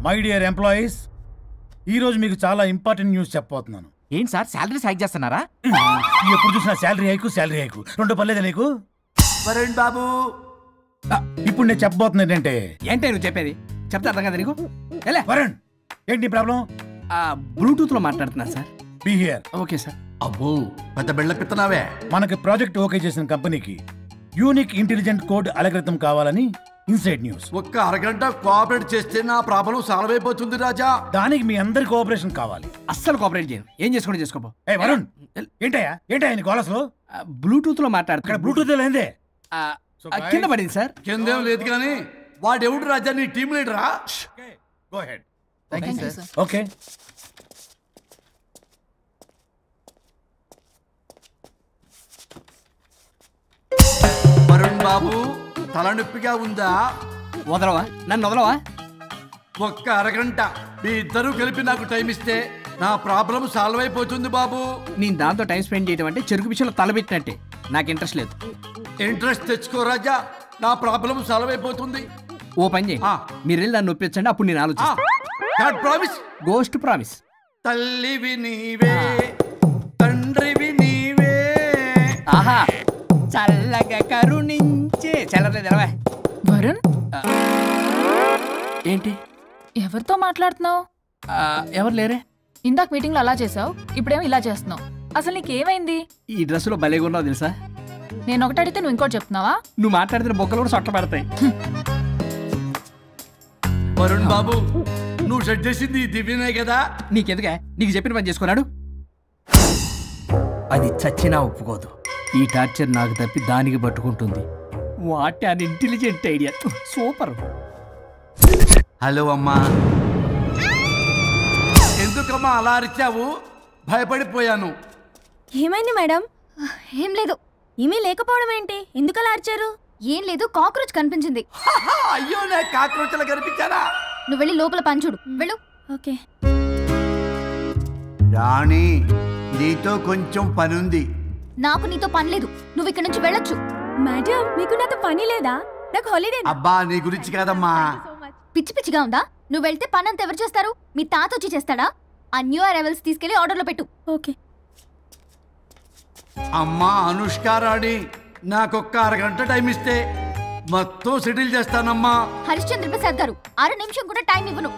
My dear employees, ఈరోజు మీకు చాలా ఇంపార్టెంట్ న్యూస్ చెప్పబోతున్నాను. ఏంటి సార్ శాలరీ హైక్ చేస్తున్నారా? ఎప్పుడు చూసినా శాలరీ హైకు రెండు పర్లేదా నీకు? వరుణ్ బాబు, ఇప్పుడు నేను చెప్పబోతున్నా ఏంటంటే ఏంటి నువ్వు చెప్పేది? చెప్తా అర్థం కదా నీకు? వరుణ్, ఏంటి ప్రాబ్లం? బ్లూటూత్ లో మాట్లాడుతున్నా sir. Be here. Okay sir. అబ్బో పెద్ద బిళ్ళ పిత్తనావే. మనకి ప్రాజెక్ట్ ఓకే చేసిన కంపెనీకి యూనిక్ ఇంటెలిజెంట్ కోడ్ అలకృతం కావాలని ఇన్సైడ్ న్యూస్. ఒక్క అరగంట కోఆపరేట్ చేస్తే నా ప్రాబ్లం సాల్వ్ అయిపోతుంది రాజా. దానికి మీ అందరి కోఆపరేషన్ కావాలి. అస్సలు కోఆపరేట్ చేయను. ఏం చేసుకోండి చేసుకోపో. ఏ వరుణ్, ఏంటయ్యా నీ గోలస్లో? బ్లూటూత్ లో మాట్లాడుతున్నా. ఇక్కడ బ్లూటూత్ లేదే. కింద పడింది సార్. కిందేం లేదు కానీ వాడెవడు రాజా? నీ టీం లీడరా? Go ahead. Sir. Okay. Varun బాబు, తలనొప్పిగా ఉందా? వదలవా? నన్ను వదలవా? ఒక్క అరగంట మీ ఇద్దరు కలిపి నాకు టైం ఇస్తే నా ప్రాబ్లం సాల్వ్ అయిపోతుంది బాబు. నేను దాంతో టైం స్పెండ్ చేయడం అంటే చెరుకు విషయంలో తలబెట్టినట్టే. నాకు ఇంట్రెస్ట్ లేదు. ఇంట్రెస్ట్ తెచ్చుకో రాజా, నా ప్రాబ్లం సాల్వ్ అయిపోతుంది. ఓ పని చేయి, మీరు వెళ్ళి నన్ను ఒప్పించండి, అప్పుడు నేను ఆలోచిస్తాను. ప్రామిస్. Ghost promise. తల్లివి నీవే, తండ్రివి నీవే. ఆహా, చల్లగా కరుణించే. చల్లలేదు ఎలవా. వరుణ్, ఏంటి ఎవరితో మాట్లాడుతున్నావు? ఎవరు లేరే? ఇందాక మీటింగ్ లో అలా చేసావు, ఇప్పుడేమో ఇలా చేస్తున్నావు. అసలు నీకేమైంది? ఈ డ్రెస్ లో భలేగా ఉన్నావు తెలుసా? నేను ఒకటి అడిగితే నువ్వు ఇంకోటి చెప్తున్నావా? నువ్వు మాట్లాడితే బొక్కలు కూడా సొట్ట పడతాయి. వరుణ్ బాబు, నువ్వు సెట్ చేసింది ఈ దివ్యనే కదా? నీకెందుకే? నీకు చెప్పిన పని చేసుకున్నాడు. అది చచ్చినా ఒప్పుకోదు. ఈ టార్చర్ నాకు తప్పి దానికి పట్టుకుంటుంది. What an intelligent idea. Super. Hello అమ్మా. ఎందుకమ్మా అలా అరిచావు? భయపడిపోయాను. ఏమైంది మేడం? ఏం లేదు. ఏమీ లేకపోవడం ఏంటి? ఎందుకు అలా అరిచారు? ఏం లేదు, కాక్రోచ్ కనిపించింది. అయ్యో, నా కాక్రోచ్లు కనిపించారా? నువ్వు వెళ్ళి లోపల పని చూడు. వెళ్ళు. ఓకే. రాణి, నీతో కొంచెం పనుంది. నాకు నీతో పని లేదు. నువ్వు ఇక్కడ నుంచి వెళ్ళొచ్చు. మేడం, మీకు నాతో పని లేదా? నాకు హాలిడే. అబ్బా, నీ గురించి కాదమ్మా. పిచ్చి పిచ్చిగా ఉందా? నువ్వు వెళ్తే పని అంతా ఎవరు చేస్తారు? మీ తాత వచ్చి చేస్తాడా? ఆ న్యూ అరైవల్స్ తీసుకెళ్లి ఆర్డర్లో పెట్టు. ఓకే. అమ్మా అనుష్క రాణి, నాకొక్క అరగంట టైం ఇస్తే మొత్తం సెటిల్ చేస్తానమ్మా. హరిశ్చంద్ర ప్రసాద్ గారు, 6 నిమిషం కూడా టైం ఇవ్వను.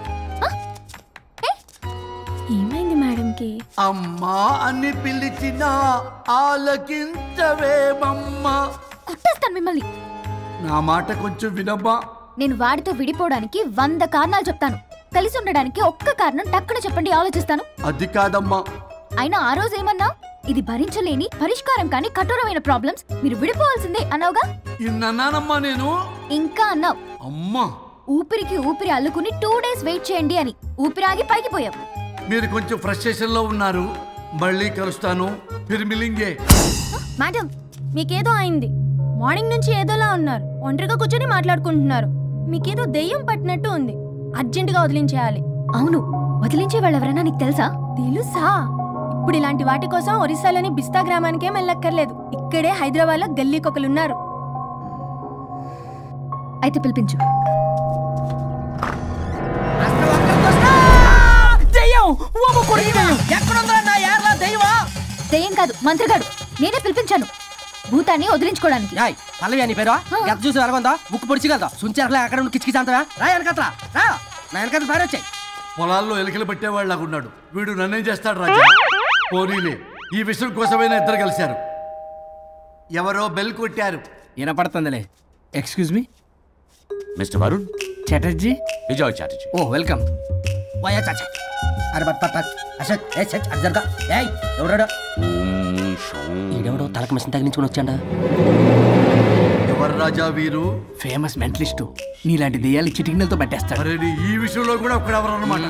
ఏమైంది మేడంకి? అమ్మా అని పిలిచినా ఆలకించవేమమ్మా. కుట్టేస్తాను మిమ్మల్ని. నా మాట కొంచెం వినమ్మా. నేను వాడితో విడిపోవడానికి 100 కారణాలు చెప్తాను. కలిసి ఉండడానికి ఒక్క కారణం టక్కున చెప్పండి, ఆలోచిస్తాను. అది కాదమ్మా. అయినా ఆ రోజు ఏమన్నా? ఇది భరించలేని, పరిష్కారం కాని కఠోరమైన ప్రాబ్లమ్స్, మీరు విడిపోవాల్సిందే అన్నావుగా? ఇన్నానమ్మా నేను. ఇంకా అన్నావు. అమ్మా, ఊపిరికి ఊపిరి అల్లుకుని 2 days వెయిట్ చేయండి అని. ఊపిరాగి పైకి పోయావు. మీరు కొంచెం ఫ్రస్ట్రేషన్ లో ఉన్నారు. మళ్ళీ కలుస్తాను. ఫిర్మిలింగే. మేడం, మీకేదో అయింది. మార్నింగ్ నుంచి ఏదోలా ఉన్నారు. ఒంటరిగా కూర్చొని మాట్లాడుకుంటున్నారు. మీకేదో దెయ్యం పట్టినట్టు ఉంది. అర్జెంటుగా వదిలించేయాలి. అవును, వదిలించే వాళ్ళెవరైనా నీకు తెలుసా? తెలుసా? ఇప్పుడు ఇలాంటి వాటి కోసం ఒరిస్సాలోని బిస్తా గ్రామానికేం వెళ్ళక్కర్లేదు. ఇక్కడే హైదరాబాద్ లో గల్లీకొకలున్నారు. అయితే పిలిపించు. దెయ్యం కాదు, మంత్రిగాడు. నేనే పిలిపించాను భూతాన్ని వదిలించుకోవడానికి. పల్లవి అని పేరు గత చూసి వెలగొందా ముక్కు పొడిచిగలదా సుంచరలే అక్కడ కిచకిచంతవా రా వెనకట్రా రా నా వెనకట్ల పేరు వచ్చాయి. పొలాల్లో ఎలికలు పట్టేవాళ్ళగా ఉన్నాడు వీడు. నన్నేం చేస్తాడు రాజా? పోనీలే, ఈ విషయం కోసమైనా ఇద్దరు కలిశారు. ఎవరో బెల్ కొట్టారు. వినపడుతుందిలే. Excuse me mister Varun Chatterjee. Vijay Chatterjee. Oh welcome. వాయా చాచా. అరే బట్ పట్ అసత్ ఏ సచ్ అర్జర్గా ఏయ్ ఎవరడా? ఈడెవడో తలకు మిషన్ తగిలించుకొని వచ్చాడా? ఎవరు రాజా వీరు? Famous mentalist. నీలాంటి దెయ్యాలు చిటికినలతో పట్టేస్తాడు. అరే ఈ విషయంలో కూడా ఒకడెవరు అన్నమాట.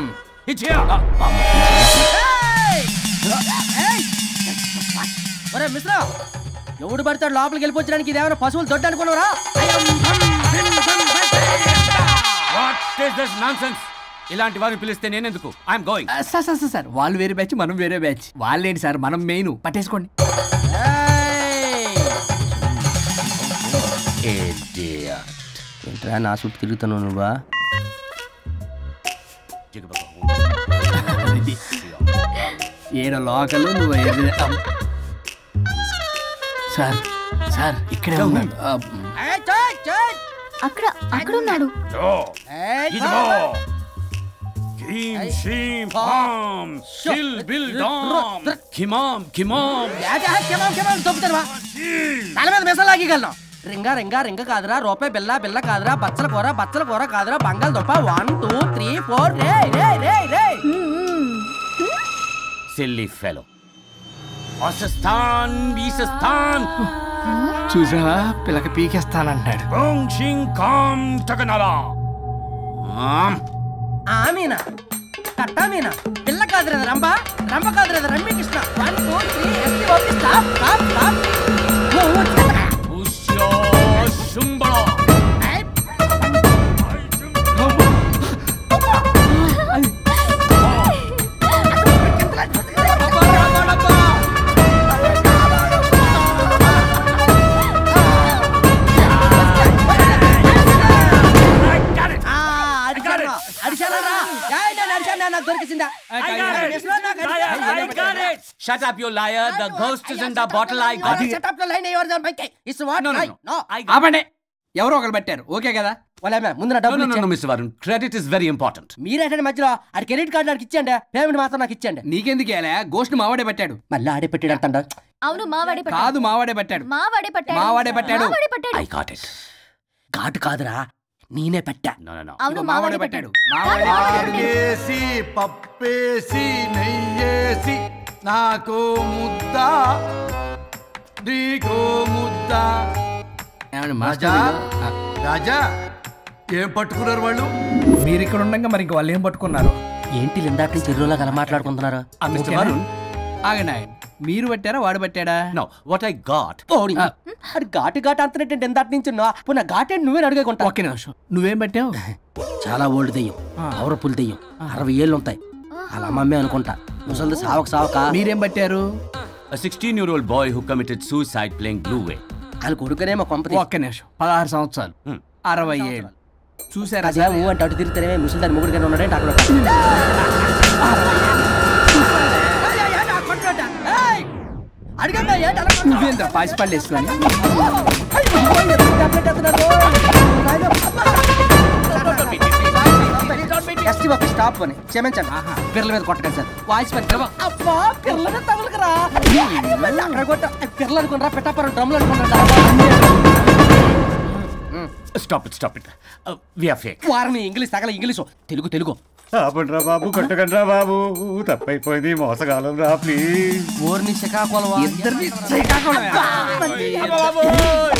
ఒరే మిశ్రా, ఎవడు పడతాడు లోపలికి వెళ్ళిపోవడానికి? ఇదేమైనా పశువులు దొడ్డు అనుకున్నారా? ఇలాంటి వారిని పిలిస్తే నేనెందుకు? I'm going. సార్ వాళ్ళు వేరే బ్యాచ్, మనం వేరే బ్యాచ్. వాళ్ళేంటి సార్, మనం మెయిన్. పట్టేసుకోండి. ఏంట్రా నా చుట్టూ తిరుగుతాను నువ్వా? ఏడ లోకల్ నువ్వు సార్ సార్ ఇక్కడే ఉన్నాడు. అక్కడ అక్కడ ఉన్నాడు. తల మీద మెసలాగలను రింగా రింగా రింగ కాదురా, రూపాయి బిల్ల బిల్ల కాదురా, బచ్చల కూర కాదురా, బంగాళదుంప 1 2 3 4 రే రే రే రే. Silly fellow. Asistan, Bisistan. చూసావా పిల్లకి పీకేస్తానంటాడు. ఆమీనా కట్టామీనా పిల్ల కాదురేదా రంభ, రంభ కాదురేదా రమ్మి Krishna. 1 2 3 S T O P stop stop stop. Shut up, you liar. The ghost is in the bottle. I got it. Shut up the line. It's what? No. ఆపండి. ఎవరో ఒకరు పెట్టారు. ఓకే కదా? ముందు నా డబ్బులు No, Mr. Varun. Credit is very important. మీరేంటంటే మధ్యలో ఆడి క్రెడిట్ కార్డు నాకు ఇచ్చేయండి, పేమెంట్ మాత్రం నాకు ఇచ్చేయండి. నీకెందుకు ఇలా గోస్ట్ మావాడే పెట్టాడు. మళ్ళీ ఆడే పెట్టాడు అంటాడు. అవును మావాడే పట్టాడు. కాదు మావాడే పెట్టాడు. మావాడే పట్టాడు. మావాడే పట్టాడు. I got it. ఘాటు కాదురా, నేనే పెట్టా. No. అవును మావాడే పట్టాడు. ఆడేసి పప్పేసి నెయ్యేసి నాకు ముద్ద నీకో ముద్ద. రాజా రాజా ఏం పట్టుకున్నారు వాళ్ళు? మీరు ఇక్కడ ఉండగా మరి ఇంక వాళ్ళు ఏం పట్టుకున్నారు? ఏంటి ఇందాక నుంచి చెరువులా కల మాట్లాడుకుంటున్నారు? Mr. Varun. ఆగండి మీరు పట్టారా వాడు పట్టాడా? No, what I got. అది ఘాటు అంతనేంటి ఇందాటి నుంచి పునః ఘాటేంటి నువ్వే అడిగేకుంటా. ఒకే నిమిషం, నువ్వేం పట్టావు? చాలా ఓల్డ్ దెయ్యం, పవర్ఫుల్ దెయ్యం, 60 ఏళ్ళు ఉంటాయి. అలా అమ్మమ్మే అనుకుంటా. ముసలిది సావక మీరేం పట్టారు? A 16-year-old boy who committed suicide playing Blue Whale. వాళ్ళ కొడుకునేమో కొంప. ఒక్క నిమిషం, 16 సంవత్సరాలు, 60 ఏళ్ళు చూసారా? అదే అంటే అటు తిరిగితేనే ముసలి దాని ముగ్గురికైనా ఉన్నాడంటే అక్కడ నువ్వేంద్ర పాసిపళ్ళు వేసుకొని స్టాప్ అని క్షమించండి. పిల్లల మీద కొట్టకండి సార్. వాయిస్ అబ్బా పిల్లల మీద తగులుకురా, అక్కడ కొట్ట పిల్లలు అనుకున్నారా, పెట్టాపరం డ్రమ్లు అనుకున్నారా? Stop it. We are fake. వారిని ఇంగ్లీష్ తగల ఇంగ్లీషు తెలుగు. ఆపండ్రా బాబు, కొట్టకండ్రా బాబు, తప్పైపోయింది, మోసగాలం రా ప్లీజ్. ఊరిని శ్రీకాకుళం ఇద్దరిని శ్రీకాకుళం